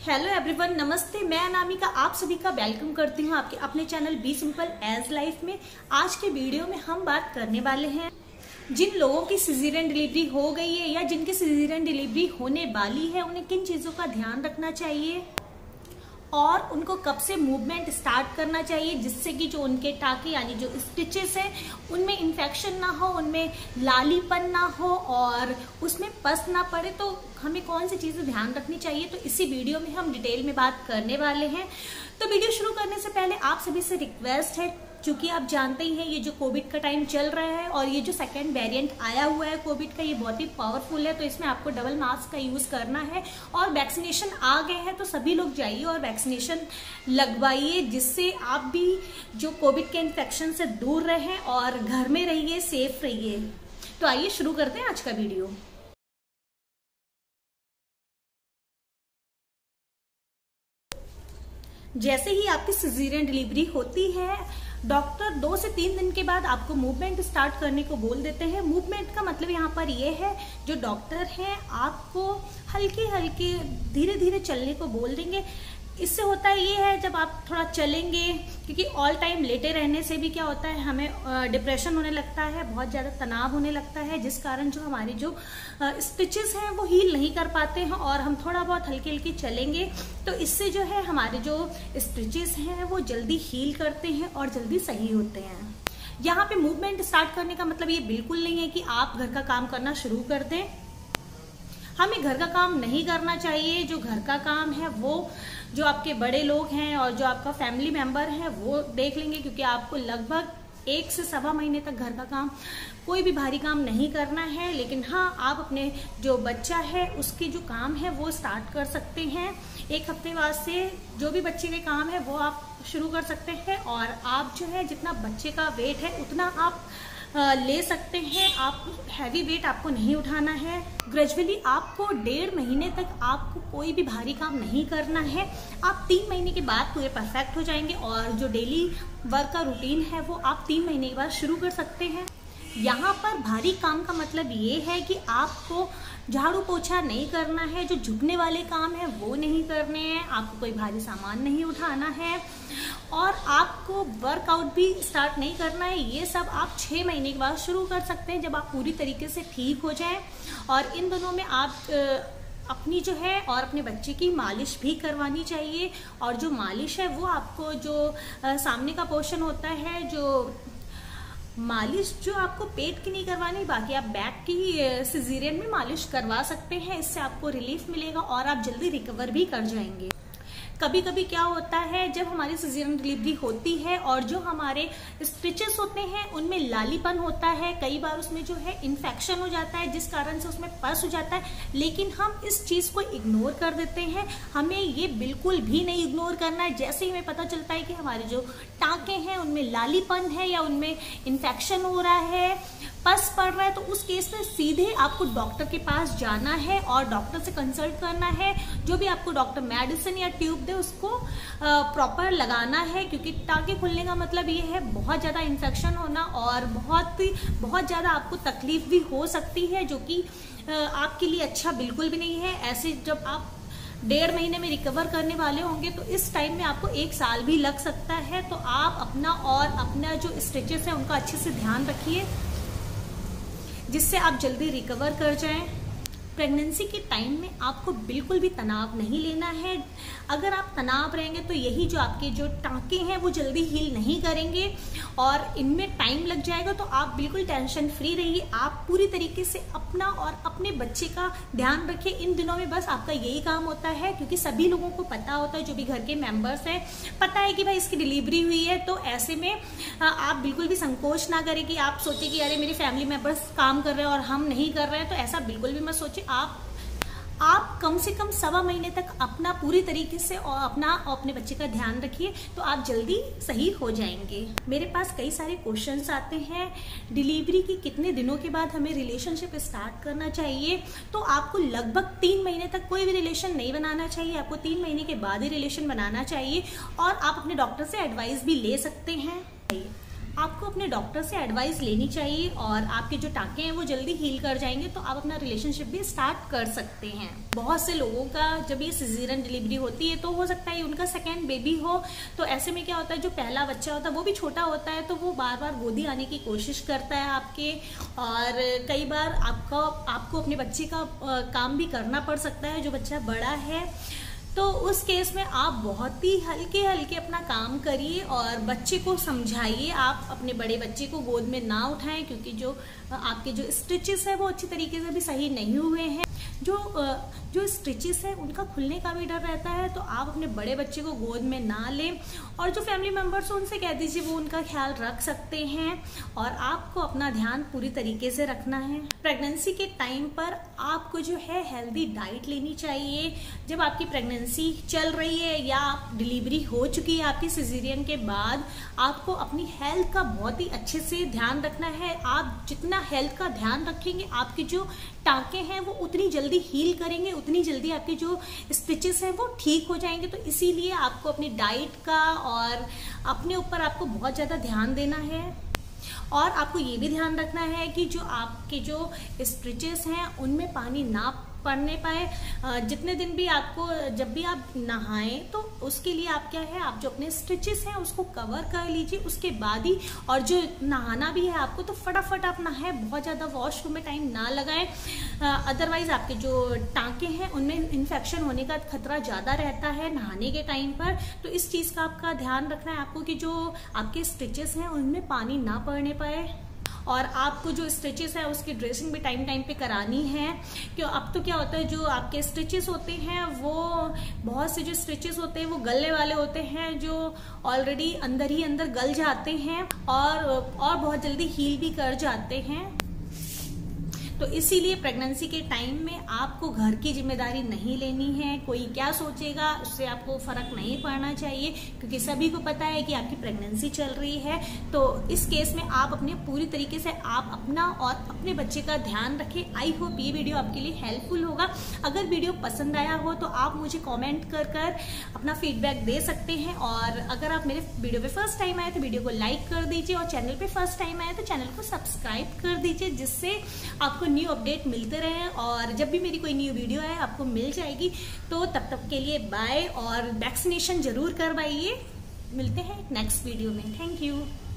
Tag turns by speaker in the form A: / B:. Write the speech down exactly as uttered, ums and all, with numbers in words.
A: Hello everyone, नमस्ते। मैं अनामिका आप सभी का वेलकम करती हूँ आपके अपने channel be simple as life में। आज के वीडियो में हम बात करने वाले हैं जिन लोगों की सिजेरियन डिलीवरी हो गई है या जिनकी सिजेरियन डिलीवरी होने वाली है, उन्हें किन चीजों का ध्यान रखना चाहिए और उनको कब से मूवमेंट स्टार्ट करना चाहिए जिससे कि जो उनके टाके यानी जो स्टिचेस हैं उनमें इन्फेक्शन ना हो, उनमें लालीपन ना हो और उसमें पस ना पड़े। तो हमें कौन सी चीजें ध्यान रखनी चाहिए, तो इसी वीडियो में हम डिटेल में बात करने वाले हैं। तो वीडियो शुरू करने से पहले आप सभी से रिक्वेस्ट है, क्योंकि आप जानते ही हैं ये जो कोविड का टाइम चल रहा है और ये जो सेकेंड वेरिएंट आया हुआ है कोविड का, ये बहुत ही पावरफुल है। तो इसमें आपको डबल मास्क का यूज करना है और वैक्सीनेशन आ गए हैं तो सभी लोग जाइए और वैक्सीनेशन लगवाइए, जिससे आप भी जो कोविड के इन्फेक्शन से दूर रहें और घर में रहिए, सेफ रहिए। तो आइए शुरू करते हैं आज का वीडियो। जैसे ही आपकी सिजेरियन डिलीवरी होती है, डॉक्टर दो से तीन दिन के बाद आपको मूवमेंट स्टार्ट करने को बोल देते हैं। मूवमेंट का मतलब यहाँ पर ये है, जो डॉक्टर हैं आपको हल्के हल्के धीरे धीरे चलने को बोल देंगे। इससे होता है ये है, जब आप थोड़ा चलेंगे, क्योंकि ऑल टाइम लेटे रहने से भी क्या होता है, हमें डिप्रेशन होने लगता है, बहुत ज़्यादा तनाव होने लगता है, जिस कारण जो हमारी जो स्टिचेस हैं वो हील नहीं कर पाते हैं। और हम थोड़ा बहुत हल्के हल्के चलेंगे तो इससे जो है हमारे जो स्टिचेस हैं वो जल्दी हील करते हैं और जल्दी सही होते हैं। यहाँ पे मूवमेंट स्टार्ट करने का मतलब ये बिल्कुल नहीं है कि आप घर का काम करना शुरू कर दें। हमें घर का काम नहीं करना चाहिए। जो घर का काम है वो जो आपके बड़े लोग हैं और जो आपका फैमिली मेंबर है वो देख लेंगे, क्योंकि आपको लगभग एक से सवा महीने तक घर का काम कोई भी भारी काम नहीं करना है। लेकिन हाँ, आप अपने जो बच्चा है उसके जो काम है वो स्टार्ट कर सकते हैं। एक हफ्ते बाद से जो भी बच्चे के काम है वो आप शुरू कर सकते हैं और आप जो है जितना बच्चे का वेट है उतना आप ले सकते हैं। आप हैवी वेट आपको नहीं उठाना है। ग्रेजुअली आपको डेढ़ महीने तक आपको कोई भी भारी काम नहीं करना है। आप तीन महीने के बाद पूरे परफेक्ट हो जाएंगे और जो डेली वर्क का रूटीन है वो आप तीन महीने के बाद शुरू कर सकते हैं। यहाँ पर भारी काम का मतलब ये है कि आपको झाड़ू पोछा नहीं करना है, जो झुकने वाले काम है वो नहीं करने हैं, आपको कोई भारी सामान नहीं उठाना है और आपको वर्कआउट भी स्टार्ट नहीं करना है। ये सब आप छः महीने के बाद शुरू कर सकते हैं, जब आप पूरी तरीके से ठीक हो जाएं। और इन दोनों में आप अपनी जो है और अपने बच्चे की मालिश भी करवानी चाहिए। और जो मालिश है वो आपको जो सामने का पोर्शन होता है, जो मालिश जो आपको पेट की नहीं करवानी, बाकी आप बैक की सिजेरियन में मालिश करवा सकते हैं। इससे आपको रिलीफ मिलेगा और आप जल्दी रिकवर भी कर जाएंगे। कभी कभी क्या होता है, जब हमारी सिजेरियन डिलीवरी होती है और जो हमारे स्टिचेस होते हैं उनमें लालीपन होता है, कई बार उसमें जो है इन्फेक्शन हो जाता है जिस कारण से उसमें पस हो जाता है, लेकिन हम इस चीज को इग्नोर कर देते हैं। हमें ये बिल्कुल भी नहीं इग्नोर करना है। जैसे ही हमें पता चलता है कि हमारे जो टाँके हैं उनमें लालीपन है या उनमें इन्फेक्शन हो रहा है, पस पड़ रहा है, तो उस केस में सीधे आपको डॉक्टर के पास जाना है और डॉक्टर से कंसल्ट करना है। जो भी आपको डॉक्टर मेडिसिन या ट्यूब दे उसको प्रॉपर लगाना है, क्योंकि टाँके खुलने का मतलब ये है बहुत ज़्यादा इन्फेक्शन होना और बहुत बहुत ज़्यादा आपको तकलीफ भी हो सकती है, जो कि आपके लिए अच्छा बिल्कुल भी नहीं है। ऐसे जब आप डेढ़ महीने में रिकवर करने वाले होंगे तो इस टाइम में आपको एक साल भी लग सकता है। तो आप अपना और अपना जो स्टिचेस है उनका अच्छे से ध्यान रखिए, जिससे आप जल्दी रिकवर कर जाएं। प्रेगनेंसी के टाइम में आपको बिल्कुल भी तनाव नहीं लेना है। अगर आप तनाव रहेंगे तो यही जो आपके जो टाँके हैं वो जल्दी हील नहीं करेंगे और इनमें टाइम लग जाएगा। तो आप बिल्कुल टेंशन फ्री रहिए। आप पूरी तरीके से अपना और अपने बच्चे का ध्यान रखिए। इन दिनों में बस आपका यही काम होता है, क्योंकि सभी लोगों को पता होता है, जो भी घर के मेंबर्स हैं, पता है कि भाई इसकी डिलीवरी हुई है। तो ऐसे में आप बिल्कुल भी संकोच ना करें कि आप सोचे कि अरे मेरी फैमिली मेंबर्स काम कर रहे हैं और हम नहीं कर रहे हैं। तो ऐसा बिल्कुल भी मत सोचिए। आप आप कम से कम सवा महीने तक अपना पूरी तरीके से और अपना और अपने बच्चे का ध्यान रखिए, तो आप जल्दी सही हो जाएंगे। मेरे पास कई सारे क्वेश्चंस आते हैं, डिलीवरी के कितने दिनों के बाद हमें रिलेशनशिप स्टार्ट करना चाहिए। तो आपको लगभग तीन महीने तक कोई भी रिलेशन नहीं बनाना चाहिए, आपको तीन महीने के बाद ही रिलेशन बनाना चाहिए और आप अपने डॉक्टर से एडवाइस भी ले सकते हैं। आपको अपने डॉक्टर से एडवाइस लेनी चाहिए और आपके जो टाँके हैं वो जल्दी हील कर जाएंगे, तो आप अपना रिलेशनशिप भी स्टार्ट कर सकते हैं। बहुत से लोगों का जब ये सिजेरियन डिलीवरी होती है तो हो सकता है उनका सेकेंड बेबी हो, तो ऐसे में क्या होता है, जो पहला बच्चा होता है वो भी छोटा होता है, तो वो बार बार गोदी आने की कोशिश करता है आपके, और कई बार आपका आपको अपने बच्चे का काम भी करना पड़ सकता है जो बच्चा बड़ा है। तो उस केस में आप बहुत ही हल्के हल्के अपना काम करिए और बच्चे को समझाइए। आप अपने बड़े बच्चे को गोद में ना उठाएं, क्योंकि जो आपके जो स्टिचेस है वो अच्छी तरीके से भी सही नहीं हुए हैं। जो जो स्टिचेस है उनका खुलने का भी डर रहता है, तो आप अपने बड़े बच्चे को गोद में ना लें, और जो फैमिली मेंबर्स हैं उनसे कह दीजिए वो उनका ख्याल रख सकते हैं, और आपको अपना ध्यान पूरी तरीके से रखना है। प्रेगनेंसी के टाइम पर आपको जो है हेल्दी डाइट लेनी चाहिए। जब आपकी प्रेगनेंसी चल रही है या आप डिलीवरी हो चुकी है आपकी सिजेरियन के बाद, आपको अपनी हेल्थ का बहुत ही अच्छे से ध्यान रखना है। आप जितना हेल्थ का ध्यान रखेंगे, आपके जो टाँके हैं वो उतनी जल्दी हील करेंगे, उतनी जल्दी आपके जो स्टिचेस हैं वो ठीक हो जाएंगे। तो इसीलिए आपको अपनी डाइट का और अपने ऊपर आपको बहुत ज़्यादा ध्यान देना है, और आपको ये भी ध्यान रखना है कि जो आपके जो स्टिचेस हैं उनमें पानी ना पड़ने पाए। जितने दिन भी आपको, जब भी आप नहाएं तो उसके लिए आप क्या है, आप जो अपने स्टिचेस हैं उसको कवर कर लीजिए उसके बाद ही, और जो नहाना भी है आपको तो फटाफट आप नहाएं, बहुत ज़्यादा वॉशरूम में टाइम ना लगाएं, अदरवाइज आपके जो टाँके हैं उनमें इन्फेक्शन होने का खतरा ज़्यादा रहता है नहाने के टाइम पर। तो इस चीज़ का आपका ध्यान रखना है आपको कि जो आपके स्टिचेस हैं उनमें पानी ना पड़ने पाए, और आपको जो स्टिचेस है उसकी ड्रेसिंग भी टाइम टाइम पे करानी है। क्यों, अब तो क्या होता है, जो आपके स्टिचेस होते हैं वो बहुत से जो स्टिचेस होते हैं वो गलने वाले होते हैं, जो ऑलरेडी अंदर ही अंदर गल जाते हैं और और बहुत जल्दी हील भी कर जाते हैं। तो इसीलिए प्रेगनेंसी के टाइम में आपको घर की जिम्मेदारी नहीं लेनी है। कोई क्या सोचेगा उससे आपको फर्क नहीं पड़ना चाहिए, क्योंकि सभी को पता है कि आपकी प्रेगनेंसी चल रही है। तो इस केस में आप अपने पूरी तरीके से आप अपना और अपने बच्चे का ध्यान रखें। आई होप ये वीडियो आपके लिए हेल्पफुल होगा। अगर वीडियो पसंद आया हो तो आप मुझे कॉमेंट कर कर अपना फीडबैक दे सकते हैं, और अगर आप मेरे वीडियो पे फर्स्ट टाइम आए तो वीडियो को लाइक कर दीजिए, और चैनल पे फर्स्ट टाइम आए तो चैनल को सब्सक्राइब कर दीजिए, जिससे आपको न्यू अपडेट मिलते रहे, और जब भी मेरी कोई न्यू वीडियो है आपको मिल जाएगी। तो तब तक के लिए बाय, और वैक्सीनेशन जरूर करवाइए। मिलते हैं नेक्स्ट वीडियो में। Thank you.